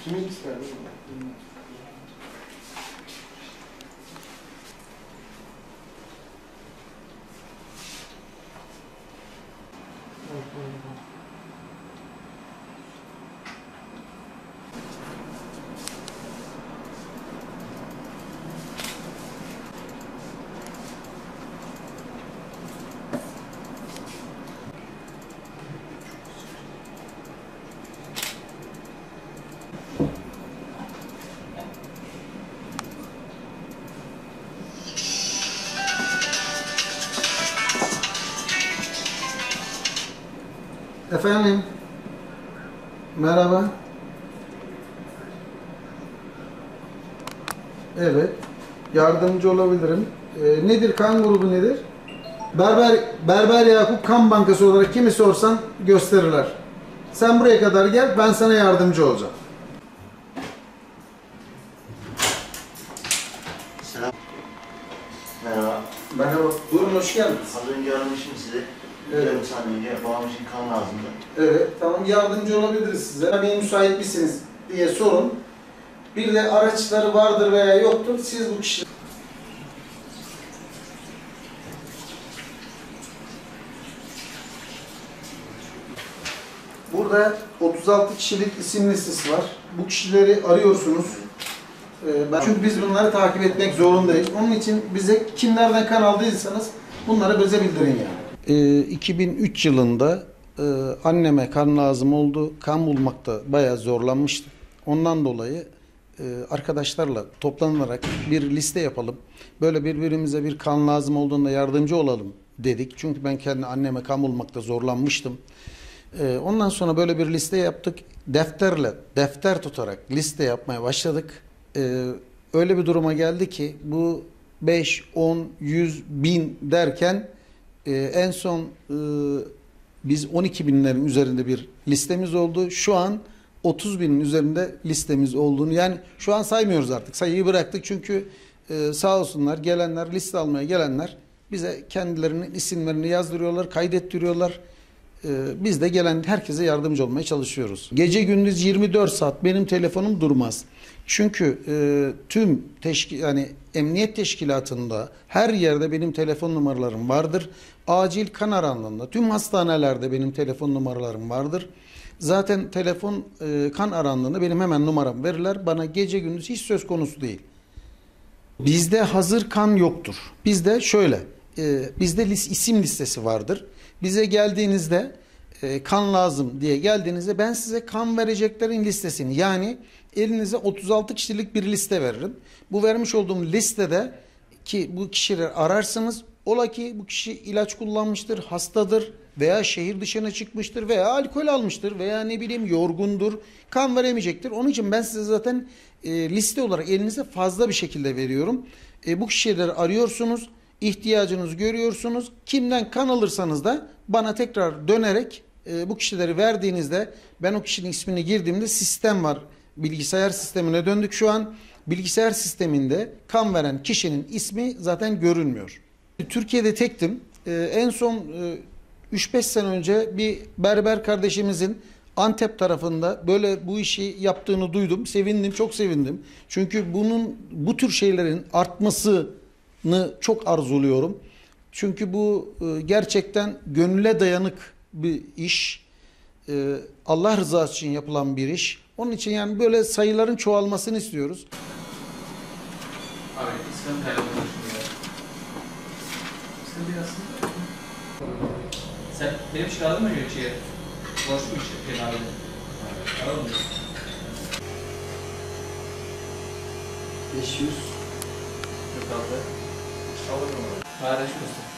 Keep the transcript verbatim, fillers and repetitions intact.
Kimin ister? Efendim, merhaba. Evet, yardımcı olabilirim. Ee, nedir, kan grubu nedir? Berber, Berber Yakup Kan Bankası olarak kimi sorsan gösterirler. Sen buraya kadar gel, ben sana yardımcı olacağım. Selam. Merhaba. Merhaba, buyurun hoş geldiniz. Az önce aramışım sizi. Evet. Yarım saniye önce babam için kan lazımdı. Evet, tamam yardımcı olabiliriz size. Tabii müsait misiniz diye sorun. Bir de araçları vardır veya yoktur, siz bu kişi... Burada otuz altı kişilik isim listesi var. Bu kişileri arıyorsunuz. Ee, ben, çünkü biz bunları takip etmek zorundayız. Onun için bize kimlerden kan aldıysanız bunları bize bildirin yani. Ee, iki bin üç yılında e, anneme kan lazım oldu. Kan bulmakta bayağı zorlanmıştım. Ondan dolayı e, arkadaşlarla toplanarak bir liste yapalım. Böyle birbirimize bir kan lazım olduğunda yardımcı olalım dedik. Çünkü ben kendi anneme kan bulmakta zorlanmıştım. E, ondan sonra böyle bir liste yaptık. Defterle, defter tutarak liste yapmaya başladık. E, öyle bir duruma geldi ki bu beş, on, yüz, bin derken e, en son e, biz on iki binlerin üzerinde bir listemiz oldu. Şu an otuz binin üzerinde listemiz olduğunu, yani şu an saymıyoruz artık, sayıyı bıraktık çünkü e, sağ olsunlar gelenler, liste almaya gelenler bize kendilerinin isimlerini yazdırıyorlar, kaydettiriyorlar. E, biz de gelen herkese yardımcı olmaya çalışıyoruz. Gece gündüz yirmi dört saat benim telefonum durmaz. Çünkü e, tüm teşkil, yani emniyet teşkilatında her yerde benim telefon numaralarım vardır. Acil kan aranlarında tüm hastanelerde benim telefon numaralarım vardır. Zaten telefon e, kan arandığında benim hemen numaram verirler. Bana gece gündüz hiç söz konusu değil. Bizde hazır kan yoktur. Bizde şöyle, e, bizde lis, isim listesi vardır. Bize geldiğinizde e, kan lazım diye geldiğinizde ben size kan vereceklerin listesini, yani elinize otuz altı kişilik bir liste veririm. Bu vermiş olduğum listede ki bu kişileri ararsınız. Ola ki bu kişi ilaç kullanmıştır, hastadır veya şehir dışına çıkmıştır veya alkol almıştır veya ne bileyim yorgundur, kan veremeyecektir. Onun için ben size zaten e, liste olarak elinize fazla bir şekilde veriyorum. E, bu kişileri arıyorsunuz, ihtiyacınızı görüyorsunuz. Kimden kan alırsanız da bana tekrar dönerek e, bu kişileri verdiğinizde ben o kişinin ismini girdiğimde sistem var. Bilgisayar sistemine döndük şu an. Bilgisayar sisteminde kan veren kişinin ismi zaten görünmüyor. Türkiye'de tektim. Ee, en son e, üç beş sene önce bir berber kardeşimizin Antep tarafında böyle bu işi yaptığını duydum. Sevindim, çok sevindim. Çünkü bunun, bu tür şeylerin artmasını çok arzuluyorum. Çünkü bu e, gerçekten gönüle dayanık bir iş. E, Allah rızası için yapılan bir iş. Onun için yani böyle sayıların çoğalmasını istiyoruz. Abi ismim Kayla konuşuyor. Sen biraz... Sen benim çıkardın mı Gökçe'ye? Boş bu işi kenarda. Alalım mı? beş yüz. Yok abi. Alırım abi. Paylaş göster.